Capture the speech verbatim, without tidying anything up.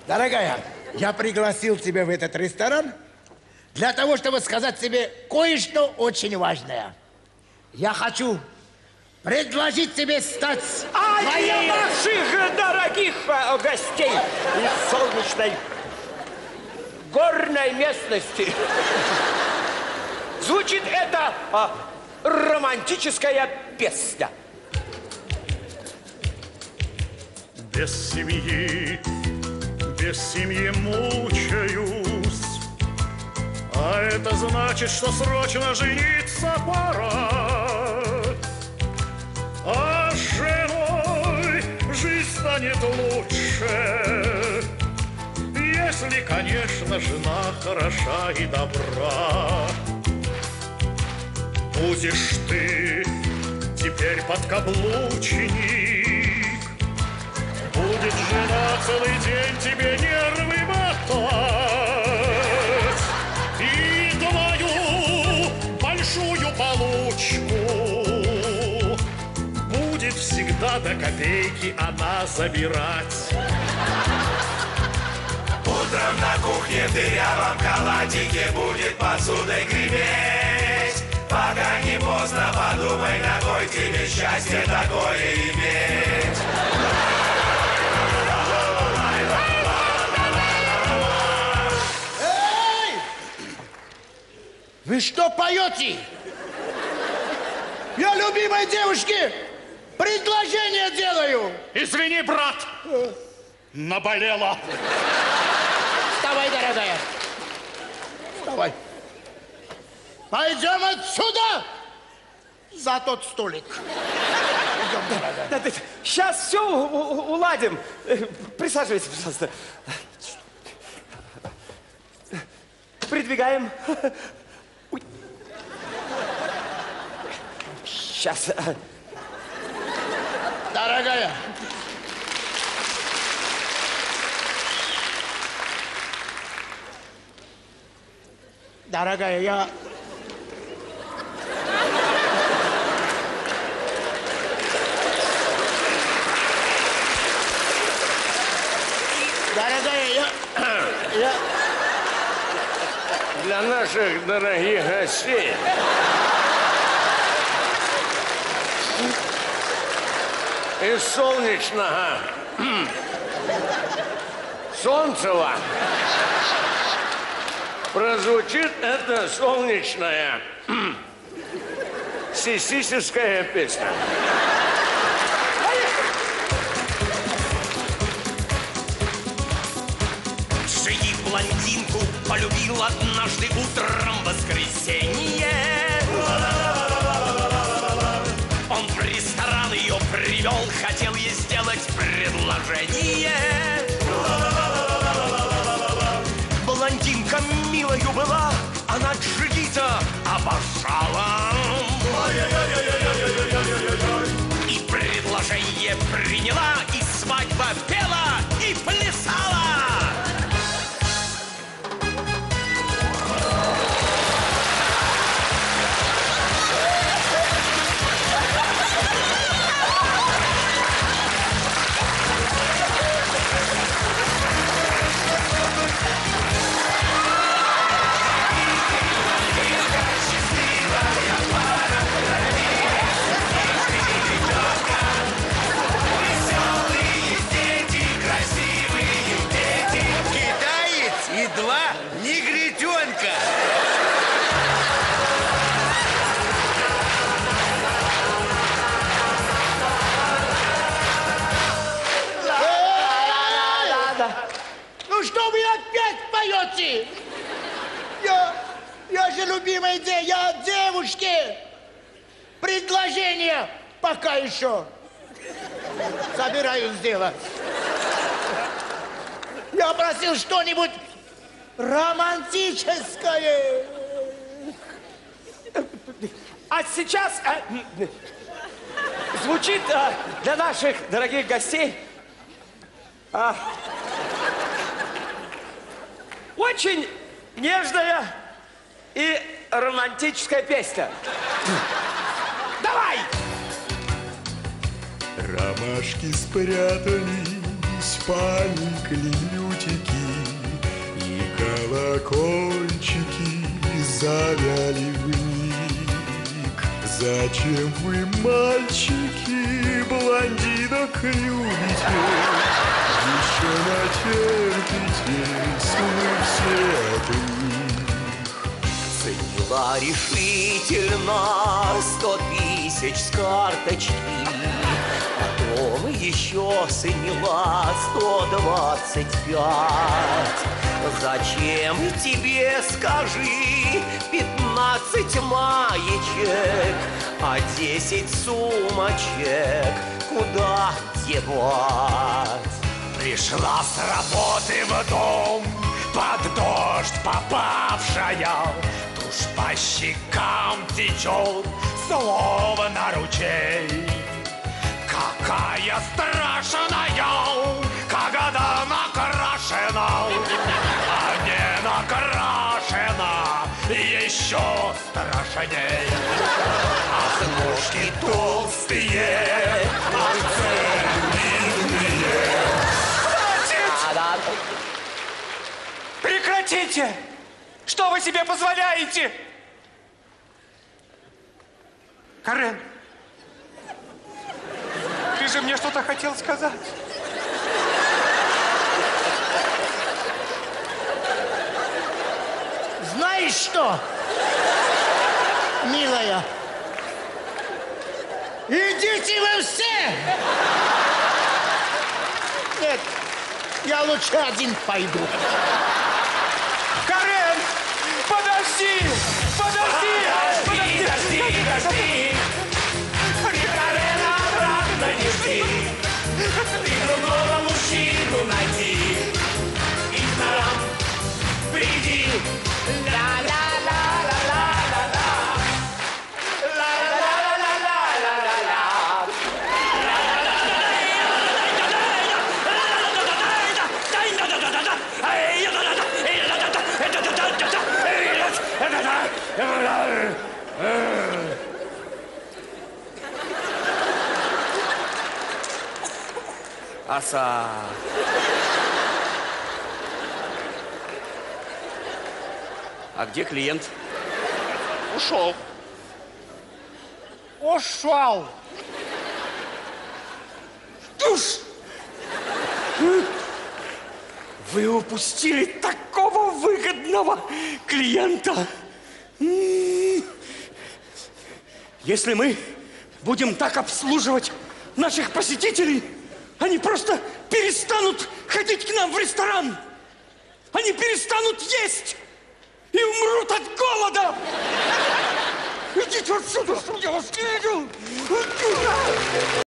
Дорогая, я пригласил тебя в этот ресторан для того, чтобы сказать тебе кое-что очень важное. Я хочу предложить тебе стать А моей... для наших дорогих гостей из солнечной горной местности звучит эта а, романтическая песня. Без семьи, без семьи мучаюсь, а это значит, что срочно жениться пора. А с женой жизнь станет лучше, если, конечно, жена хороша и добра. Будешь ты теперь подкаблучник, будет жена целый день тебе нервы мотать, и твою большую получку будет всегда до копейки она забирать. Утром на кухне в дырявом халатике будет посудой греметь. Пока не поздно, подумай, на кой тебе счастье такое иметь. Эй! Вы что поете? Я любимой девушке предложение делаю. Извини, брат, наболело. Вставай, дорогая. Вставай. Пойдем отсюда за тот столик. Идем, дорогая. Да, да, сейчас все уладим. Присаживайтесь, пожалуйста. Придвигаем. Ой. Сейчас. Дорогая. Дорогая, я... Дорогая, я... я... Для наших дорогих гостей из солнечного Солнцева прозвучит эта солнечная сисическая песня. Джиги блондинку полюбил однажды утром в воскресенье. Он в ресторан ее привел, хотел ей сделать предложение. Блондинка милою была, она Джигита обожала. И предложение приняла, и свадьба пела, и плясала. Я, я же любимая идея, я девушке предложение пока еще собираюсь сделать. Я просил что-нибудь романтическое. А сейчас а, звучит а, для наших дорогих гостей а, очень нежная и романтическая песня. Давай! Ромашки спрятали поникли лютики, и колокольчики завяли вмиг. Зачем вы, мальчики, блондинок любите? Еще натерпитесь вы все от них. Заняла решительно сто тысяч с карточки, потом еще заняла сто двадцать пять. Зачем тебе, скажи, пятнадцать маечек, а десять сумочек куда девать? Пришла с работы в дом, под дождь попавшая, тушь по щекам течет, словно ручей. Какая страшная, когда накрашена, а не накрашена, еще страшней. Ах, ножки толстые, ах, длинные. Прекратите! Что вы себе позволяете? Карен, ты же мне что-то хотел сказать. Знаешь что, милая? Идите вы все! Нет, я лучше один пойду. Карен, подожди! Подожди! Подожди, подожди, подожди! Карен, обратно не жди! Ты другого мужчину найди! И к нам приди! Ла-ла-ла-ла-ла-ла-ла! Ла-ла-ла-ла-ла-ла-ла! Оса. А где клиент? Ушел. Ушел. Душ! Вы упустили такого выгодного клиента. Если мы будем так обслуживать наших посетителей, они просто перестанут ходить к нам в ресторан. Они перестанут есть и умрут от голода. Идите отсюда, что я вас не видел.